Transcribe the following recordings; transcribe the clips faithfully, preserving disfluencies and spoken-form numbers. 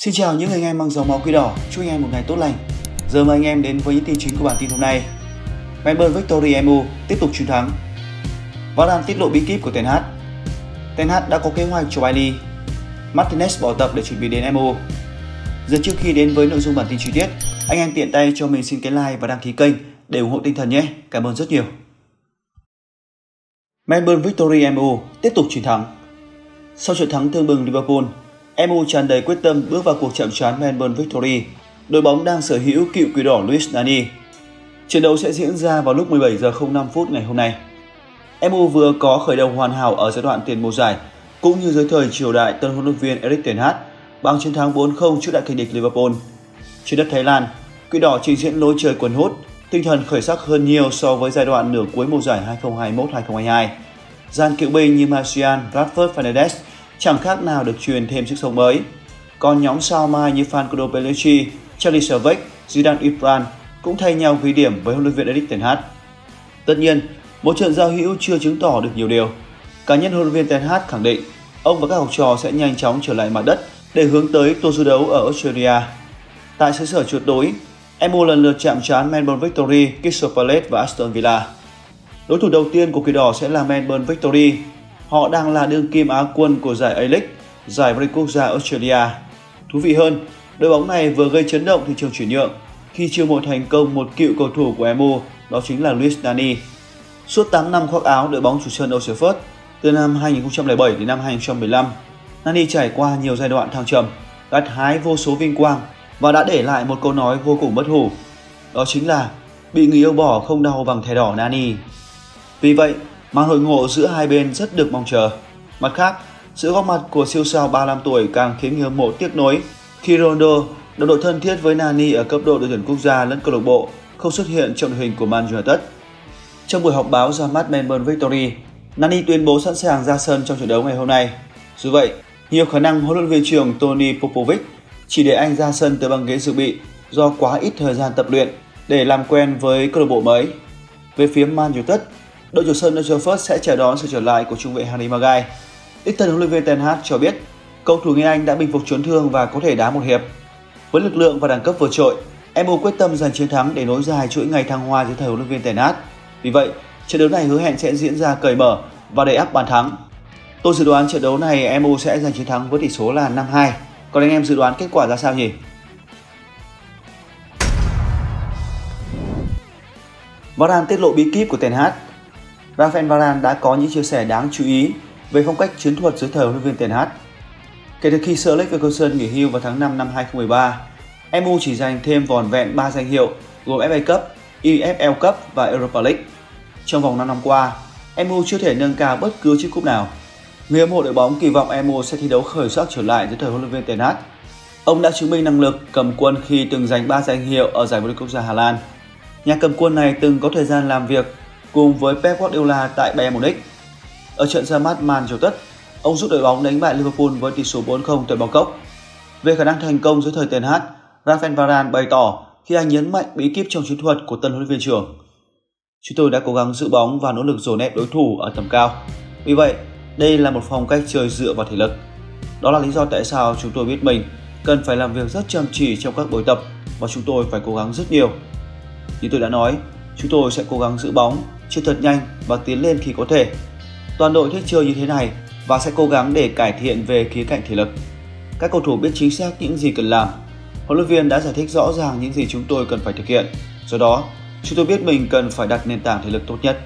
Xin chào những người anh em mang dòng máu Quỷ Đỏ, chúc anh em một ngày tốt lành. Giờ mời anh em đến với những tin chính của bản tin hôm nay. Melbourne Victory em u tiếp tục chiến thắng. Varane tiết lộ bí kíp của Ten Hag. Ten Hag đã có kế hoạch cho Bailly. Martinez bỏ tập để chuẩn bị đến em u. Giờ trước khi đến với nội dung bản tin chi tiết, anh em tiện tay cho mình xin cái like và đăng ký kênh để ủng hộ tinh thần nhé. Cảm ơn rất nhiều. Melbourne Victory em u tiếp tục chiến thắng. Sau trận thắng thương bừng Liverpool, em u tràn đầy quyết tâm bước vào cuộc chạm trán Melbourne Victory. Đội bóng đang sở hữu cựu Quỷ Đỏ Luis Nani. Trận đấu sẽ diễn ra vào lúc mười bảy giờ không năm phút ngày hôm nay. em u vừa có khởi đầu hoàn hảo ở giai đoạn tiền mùa giải, cũng như dưới thời triều đại tân huấn luyện viên Erik ten Hag bằng chiến thắng bốn không trước đại kình địch Liverpool. Trên đất Thái Lan, Quỷ Đỏ trình diễn lối chơi quần hút, tinh thần khởi sắc hơn nhiều so với giai đoạn nửa cuối mùa giải hai không hai mốt hai không hai hai. Dàn cựu binh như Martial, Rashford, Fernandes chẳng khác nào được truyền thêm sức sống mới. Còn nhóm sao mai như Franco Pellegrini, Charlie Savage, Zidane Ibran cũng thay nhau ghi điểm với huấn luyện viên Erik ten Hag. Tất nhiên, một trận giao hữu chưa chứng tỏ được nhiều điều. Cá nhân huấn luyện viên ten Hag khẳng định ông và các học trò sẽ nhanh chóng trở lại mặt đất để hướng tới tour du đấu ở Australia. Tại xứ sở chuột tối, em u lần lượt chạm trán Melbourne Victory, Crystal Palace và Aston Villa. Đối thủ đầu tiên của Quỷ Đỏ sẽ là Melbourne Victory. Họ đang là đương kim Á quân của giải A-League, giải vô địch quốc gia Australia. Thú vị hơn, đội bóng này vừa gây chấn động thị trường chuyển nhượng khi chiêu mộ thành công một cựu cầu thủ của em u, đó chính là Luis Nani. Suốt tám năm khoác áo đội bóng chủ sân Old Trafford, từ năm hai nghìn không trăm lẻ bảy đến năm hai nghìn không trăm mười lăm, Nani trải qua nhiều giai đoạn thăng trầm, gặt hái vô số vinh quang và đã để lại một câu nói vô cùng bất hủ. Đó chính là bị người yêu bỏ không đau bằng thẻ đỏ Nani. Vì vậy, màn hội ngộ giữa hai bên rất được mong chờ. Mặt khác, sự góp mặt của siêu sao ba mươi lăm tuổi càng khiến người hâm mộ tiếc nuối khi Ronaldo, đồng đội thân thiết với Nani ở cấp độ đội tuyển quốc gia lẫn câu lạc bộ, không xuất hiện trong đội hình của Man United. Trong buổi họp báo ra mắt Melbourne Victory, Nani tuyên bố sẵn sàng ra sân trong trận đấu ngày hôm nay. Dù vậy, nhiều khả năng huấn luyện viên trưởng Tony Popovic chỉ để anh ra sân từ băng ghế dự bị do quá ít thời gian tập luyện để làm quen với câu lạc bộ mới. Về phía Man United, đội chủ sân Old Trafford sẽ chào đón sự trở lại của trung vệ Harry Maguire. Đích thân huấn luyện viên ten Hag cho biết cầu thủ người Anh đã bình phục chấn thương và có thể đá một hiệp. Với lực lượng và đẳng cấp vượt trội, em u quyết tâm giành chiến thắng để nối dài chuỗi ngày thăng hoa dưới thời huấn luyện viên ten Hag. Vì vậy, trận đấu này hứa hẹn sẽ diễn ra cởi mở và đầy ắp bàn thắng. Tôi dự đoán trận đấu này em u sẽ giành chiến thắng với tỷ số là năm hai. Còn anh em dự đoán kết quả ra sao nhỉ? Varane tiết lộ bí kíp của ten Hag. Rafael Varane đã có những chia sẻ đáng chú ý về phong cách chiến thuật dưới thời huấn luyện viên ten Hag. Kể từ khi Sir Alex Ferguson nghỉ hưu vào tháng năm năm hai không một ba, em u chỉ giành thêm vỏn vẹn ba danh hiệu gồm ép a Cup, e ép lờ Cup và Europa League. Trong vòng năm năm qua, em u chưa thể nâng cao bất cứ chiếc cúp nào. Người hâm mộ đội bóng kỳ vọng em u sẽ thi đấu khởi sắc trở lại dưới thời huấn luyện viên ten Hag. Ông đã chứng minh năng lực cầm quân khi từng giành ba danh hiệu ở giải vô địch quốc gia Hà Lan. Nhà cầm quân này từng có thời gian làm việc cùng với Pep Guardiola tại Bayern Munich. Ở trận ra mắt Man United, ông giúp đội bóng đánh bại Liverpool với tỷ số bốn không tại Bangkok. Về khả năng thành công dưới thời ten Hag, Rafael Varane bày tỏ khi anh nhấn mạnh bí kíp trong chiến thuật của tân huấn luyện viên trưởng. Chúng tôi đã cố gắng giữ bóng và nỗ lực dồn ép đối thủ ở tầm cao. Vì vậy, đây là một phong cách chơi dựa vào thể lực. Đó là lý do tại sao chúng tôi biết mình cần phải làm việc rất chăm chỉ trong các buổi tập và chúng tôi phải cố gắng rất nhiều. Như tôi đã nói, chúng tôi sẽ cố gắng giữ bóng, chơi thật nhanh và tiến lên khi có thể. Toàn đội thích chơi như thế này và sẽ cố gắng để cải thiện về khía cạnh thể lực. Các cầu thủ biết chính xác những gì cần làm. Huấn luyện viên đã giải thích rõ ràng những gì chúng tôi cần phải thực hiện. Do đó, chúng tôi biết mình cần phải đặt nền tảng thể lực tốt nhất.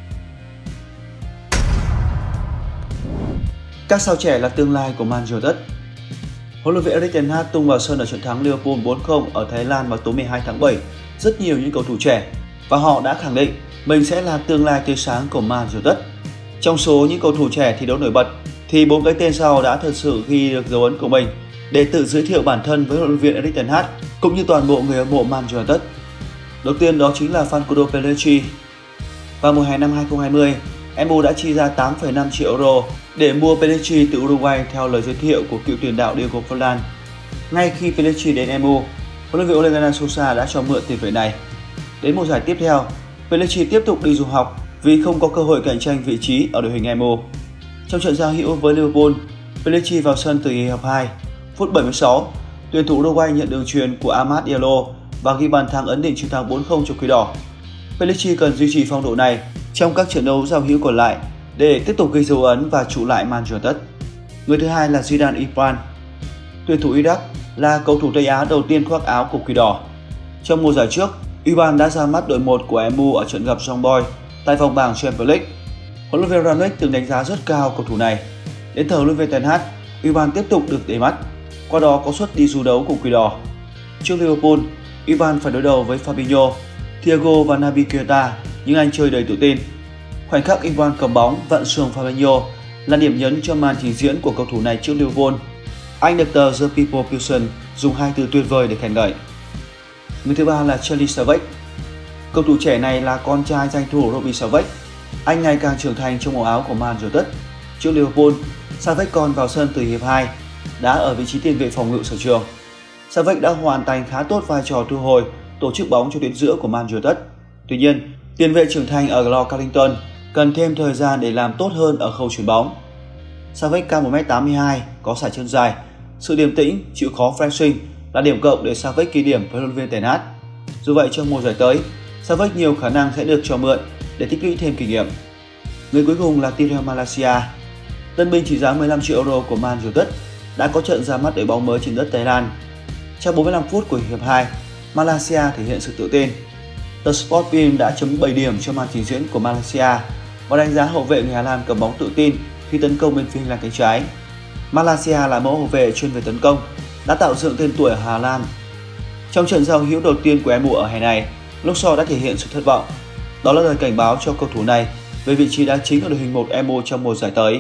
Các sao trẻ là tương lai của Man United. Huấn luyện viên Erik ten Hag tung vào sân ở trận thắng Liverpool bốn không ở Thái Lan vào tối mười hai tháng bảy rất nhiều những cầu thủ trẻ và họ đã khẳng định mình sẽ là tương lai tươi sáng của Man United. Trong số những cầu thủ trẻ thi đấu nổi bật thì bốn cái tên sau đã thật sự ghi được dấu ấn của mình để tự giới thiệu bản thân với huấn luyện viên Erik ten Hag cũng như toàn bộ người hâm mộ Man United. Đầu tiên đó chính là Franco Pellegrini. Vào mùa hè năm hai không hai không, em u đã chi ra tám phẩy năm triệu euro để mua Pellegrini từ Uruguay theo lời giới thiệu của cựu tiền đạo Diego Forlan. Ngay khi Pellegrini đến em u, huấn luyện viên Ole Gunnar Solskjaer đã cho mượn tiền vệ này. Đến mùa giải tiếp theo, Pellegrini tiếp tục đi du học vì không có cơ hội cạnh tranh vị trí ở đội hình em u. Trong trận giao hữu với Liverpool, Pellegrini vào sân từ hiệp hai, phút bảy mươi sáu, tuyển thủ Uruguay nhận đường chuyền của Amad Diallo và ghi bàn thắng ấn định chiến thắng bốn không cho Quỷ Đỏ. Pellici cần duy trì phong độ này trong các trận đấu giao hữu còn lại để tiếp tục ghi dấu ấn và trụ lại Man United. Người thứ hai là Zidane Ibrahim. Tuyển thủ Iraq là cầu thủ Tây Á đầu tiên khoác áo của Quỷ Đỏ. Trong mùa giải trước, Ibrahim đã ra mắt đội một của em u ở trận gặp Young Boys tại vòng bảng Champions League. Huấn luyện viên Rangnick từng đánh giá rất cao cầu thủ này. Đến thời huấn luyện viên Ten Hag, Ibrahim tiếp tục được để mắt, qua đó có suất đi dù đấu của Quỷ Đỏ. Trước Liverpool, Ibrahim phải đối đầu với Fabinho, Thiago và Naby Keita, nhưng anh chơi đầy tự tin. Khoảnh khắc Ibrahim cầm bóng vặn xuồng Fabinho là điểm nhấn cho màn trình diễn của cầu thủ này trước Liverpool. Anh được tờ The People Pilsen dùng hai từ tuyệt vời để khen ngợi. Người thứ ba là Charlie Savage. Cầu thủ trẻ này là con trai danh thủ Robbie Savage. Anh ngày càng trưởng thành trong màu áo của Man United. Trước Liverpool, Savage còn vào sân từ hiệp hai, đá ở vị trí tiền vệ phòng ngự sở trường. Savage đã hoàn thành khá tốt vai trò thu hồi, tổ chức bóng cho tuyến giữa của Man United. Tuy nhiên, tiền vệ trưởng thành ở Lord Carrington cần thêm thời gian để làm tốt hơn ở khâu chuyền bóng. Savage cao một mét tám mươi hai, có sải chân dài, sự điềm tĩnh, chịu khó pressing là điểm cộng để Savage ghi điểm với huấn luyện viên Ten Hag. Dù vậy, trong mùa giải tới, Savage nhiều khả năng sẽ được cho mượn để tích lũy thêm kinh nghiệm. Người cuối cùng là Tyrell Malacia. Tân binh trị giá mười lăm triệu euro của Man United đã có trận ra mắt đội bóng mới trên đất Thái Lan. Trong bốn mươi lăm phút của hiệp hai, Malacia thể hiện sự tự tin. The Sport Film đã chấm bảy điểm cho màn trình diễn của Malacia và đánh giá hậu vệ người Hà Lan cầm bóng tự tin khi tấn công bên phía hành lang cánh trái. Malacia là mẫu hậu vệ chuyên về tấn công, đã tạo dựng tên tuổi ở Hà Lan. Trong trận giao hữu đầu tiên của em u ở hè này, Luxor đã thể hiện sự thất vọng. Đó là lời cảnh báo cho cầu thủ này về vị trí đá chính ở đội hình một em u trong mùa giải tới.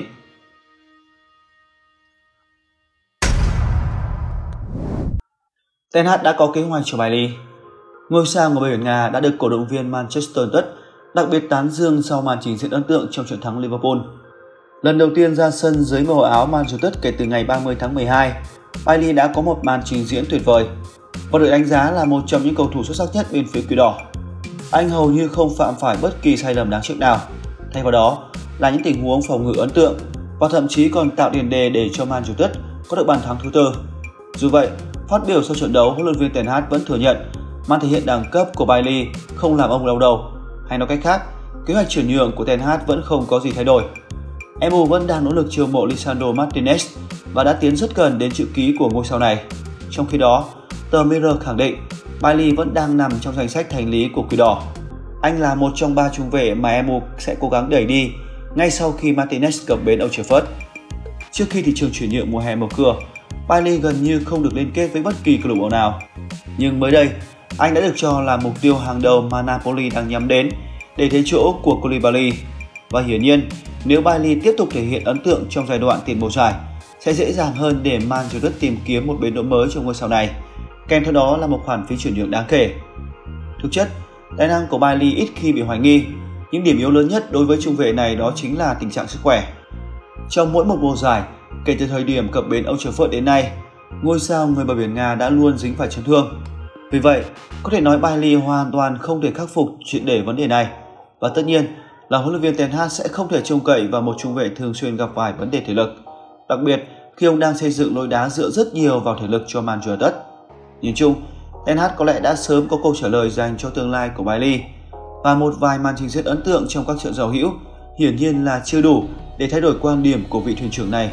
Ten Hag đã có kế hoạch cho Bailly. Ngôi sao người Bồ Nga đã được cổ động viên Manchester United đặc biệt tán dương sau màn trình diễn ấn tượng trong trận thắng Liverpool. Lần đầu tiên ra sân dưới màu áo Man United kể từ ngày ba mươi tháng mười hai, Bailly đã có một màn trình diễn tuyệt vời và được đánh giá là một trong những cầu thủ xuất sắc nhất bên phía Quỷ Đỏ. Anh hầu như không phạm phải bất kỳ sai lầm đáng tiếc nào, thay vào đó là những tình huống phòng ngự ấn tượng và thậm chí còn tạo tiền đề để cho Man United có được bàn thắng thứ tư. Dù vậy, phát biểu sau trận đấu, huấn luyện viên Ten Hag vẫn thừa nhận màn thể hiện đẳng cấp của Bailly không làm ông đau đầu. Hay nói cách khác, kế hoạch chuyển nhượng của Ten Hag vẫn không có gì thay đổi. em u vẫn đang nỗ lực chiêu mộ Lisandro Martinez và đã tiến rất gần đến chữ ký của ngôi sao này. Trong khi đó, tờ Mirror khẳng định Bailly vẫn đang nằm trong danh sách thành lý của Quỷ Đỏ. Anh là một trong ba trung vệ mà em u sẽ cố gắng đẩy đi ngay sau khi Martinez cập bến Old Trafford. Trước khi thị trường chuyển nhượng mùa hè mở cửa, Bailly gần như không được liên kết với bất kỳ câu lạc bộ nào. Nhưng mới đây, anh đã được cho là mục tiêu hàng đầu mà Napoli đang nhắm đến để thế chỗ của Koulibaly. Và hiển nhiên, nếu Bailly tiếp tục thể hiện ấn tượng trong giai đoạn tiền mùa giải, sẽ dễ dàng hơn để Man United tìm kiếm một bến đỗ mới cho ngôi sao này. Kèm theo đó là một khoản phí chuyển nhượng đáng kể. Thực chất, tài năng của Bailly ít khi bị hoài nghi, nhưng điểm yếu lớn nhất đối với trung vệ này đó chính là tình trạng sức khỏe. Trong mỗi một mùa giải, kể từ thời điểm cập bến Old Trafford đến nay, ngôi sao người bờ biển Nga đã luôn dính phải chấn thương. Vì vậy, có thể nói Bailly hoàn toàn không thể khắc phục triệt để vấn đề này. Và tất nhiên là huấn luyện viên Ten Hag sẽ không thể trông cậy vào một trung vệ thường xuyên gặp phải vấn đề thể lực, đặc biệt khi ông đang xây dựng lối đá dựa rất nhiều vào thể lực cho Man United. Nhìn chung, Ten Hag có lẽ đã sớm có câu trả lời dành cho tương lai của Bailly, và một vài màn trình diễn ấn tượng trong các trận giao hữu hiển nhiên là chưa đủ để thay đổi quan điểm của vị thuyền trưởng này.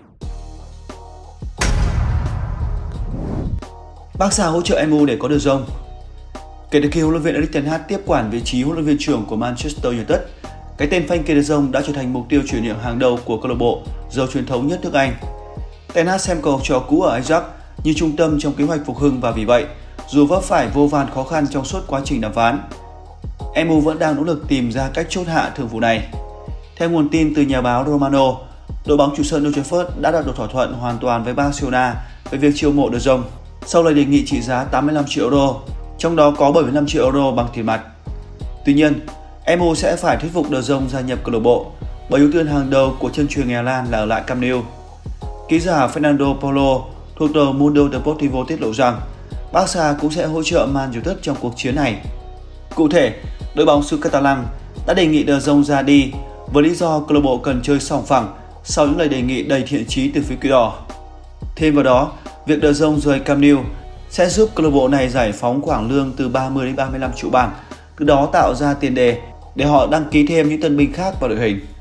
Barca hỗ trợ em u để có De Jong. Kể từ khi huấn luyện viên Erik ten Hag tiếp quản vị trí huấn luyện viên trưởng của Manchester United, cái tên Frenkie De Jong đã trở thành mục tiêu chuyển nhượng hàng đầu của câu lạc bộ giàu truyền thống nhất nước Anh. Ten Hag xem cầu trò cũ ở Ajax như trung tâm trong kế hoạch phục hưng, và vì vậy, dù vấp phải vô vàn khó khăn trong suốt quá trình đàm phán, em u vẫn đang nỗ lực tìm ra cách chốt hạ thương vụ này. Theo nguồn tin từ nhà báo Romano, đội bóng chủ sân Old Trafford đã đạt được thỏa thuận hoàn toàn với Barcelona về việc chiêu mộ De Jong sau lời đề nghị trị giá tám mươi lăm triệu euro, trong đó có bảy mươi lăm triệu euro bằng tiền mặt. Tuy nhiên, em u sẽ phải thuyết phục De Jong gia nhập câu lạc bộ, bởi ưu tiên hàng đầu của chân truyền người Hà Lan là ở lại Camp Nou. Ký giả Fernando Polo thuộc tờ Mundo Deportivo tiết lộ rằng Barca cũng sẽ hỗ trợ Man United trong cuộc chiến này. Cụ thể, đội bóng xứ Catalan đã đề nghị De Jong ra đi với lý do câu lạc bộ cần chơi sòng phẳng sau những lời đề nghị đầy thiện chí từ phía Quỷ Đỏ. Thêm vào đó, Việc De Jong rời Camp Nou sẽ giúp câu lạc bộ này giải phóng khoản lương từ ba mươi đến ba mươi lăm triệu bảng, từ đó tạo ra tiền đề để họ đăng ký thêm những tân binh khác vào đội hình.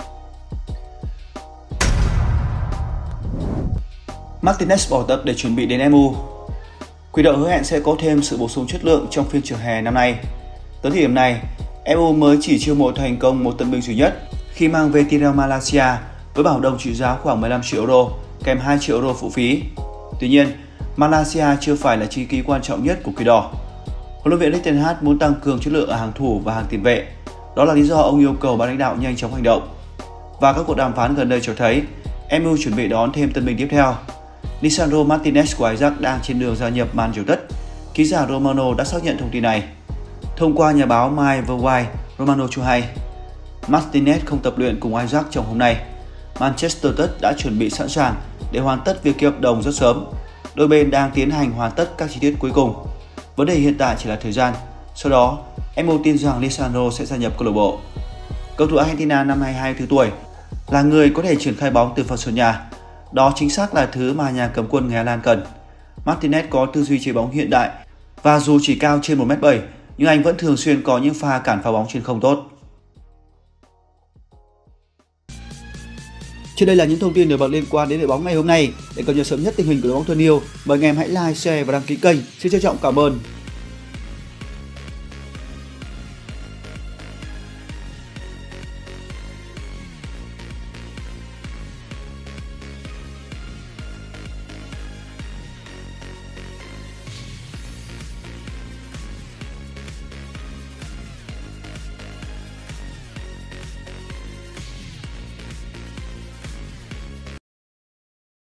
Martinez bỏ tập để chuẩn bị đến em u. Quỷ đỏ hứa hẹn sẽ có thêm sự bổ sung chất lượng trong phiên chợ hè năm nay. Tới thời điểm này, em u mới chỉ chiêu mộ thành công một tân binh duy nhất khi mang về Tyrell Malacia với bảo đồng trị giá khoảng mười lăm triệu euro kèm hai triệu euro phụ phí. Tuy nhiên, Malacia chưa phải là chi phí quan trọng nhất của Quỷ đỏ. Huấn luyện viên Erik ten Hag muốn tăng cường chất lượng ở hàng thủ và hàng tiền vệ. Đó là lý do ông yêu cầu ban lãnh đạo nhanh chóng hành động. Và các cuộc đàm phán gần đây cho thấy em u chuẩn bị đón thêm tân binh tiếp theo. Lisandro Martinez của Ajax đang trên đường gia nhập Man United. Ký giả Romano đã xác nhận thông tin này. Thông qua nhà báo My Verwai, Romano cho hay Martinez không tập luyện cùng Ajax trong hôm nay. Manchester United đã chuẩn bị sẵn sàng để hoàn tất việc ký hợp đồng rất sớm. Đôi bên đang tiến hành hoàn tất các chi tiết cuối cùng. Vấn đề hiện tại chỉ là thời gian. Sau đó, em u tin rằng Lisandro sẽ gia nhập câu lạc bộ. Cầu thủ Argentina năm hai mươi hai thứ tuổi là người có thể triển khai bóng từ phần sân nhà. Đó chính xác là thứ mà nhà cầm quân người Hà Lan cần. Martinez có tư duy chơi bóng hiện đại và dù chỉ cao trên một mét bảy nhưng anh vẫn thường xuyên có những pha cản phá bóng trên không tốt. Trên đây là những thông tin nổi bật liên quan đến đội bóng ngày hôm nay. Để cập nhật sớm nhất tình hình của đội bóng thân yêu, mời anh em hãy like, share và đăng ký kênh. Xin trân trọng cảm ơn.